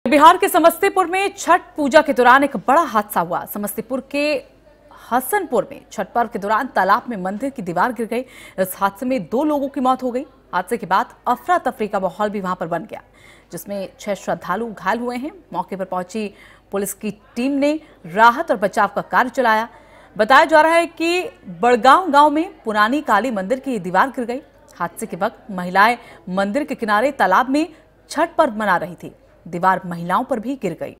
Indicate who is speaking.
Speaker 1: बिहार के समस्तीपुर में छठ पूजा के दौरान एक बड़ा हादसा हुआ। समस्तीपुर के हसनपुर में छठ पर्व के दौरान तालाब में मंदिर की दीवार गिर गई। इस हादसे में 2 लोगों की मौत हो गई। हादसे के बाद अफरा तफरी का माहौल भी वहां पर बन गया, जिसमें 6 श्रद्धालु घायल हुए हैं। मौके पर पहुंची पुलिस की टीम ने राहत और बचाव का कार्य चलाया। बताया जा रहा है कि बड़गांव गांव में पुरानी काली मंदिर की दीवार गिर गई। हादसे के वक्त महिलाएं मंदिर के किनारे तालाब में छठ पर्व मना रही थी। दीवार महिलाओं पर भी गिर गई।